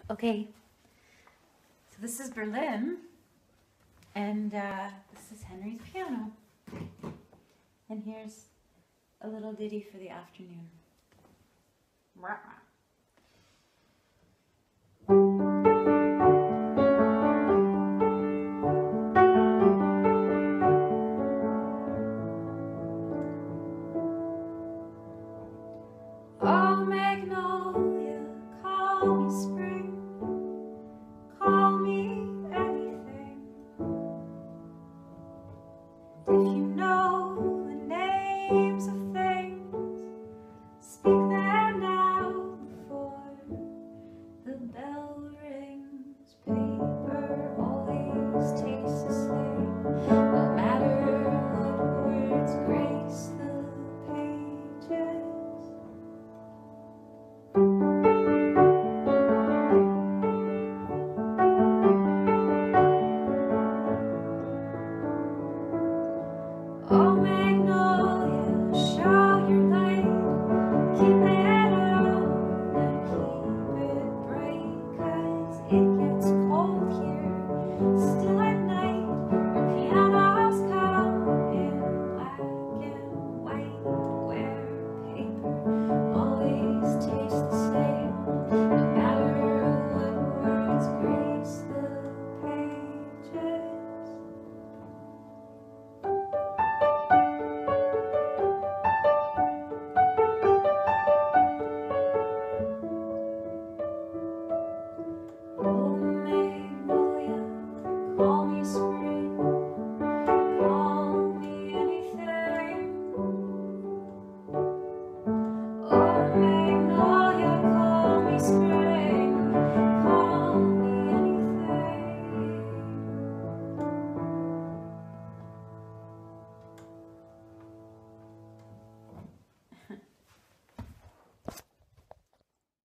Okay, so this is Berlin, and this is Henry's piano. And here's a little ditty for the afternoon. Oh, Magnolia, call me spring.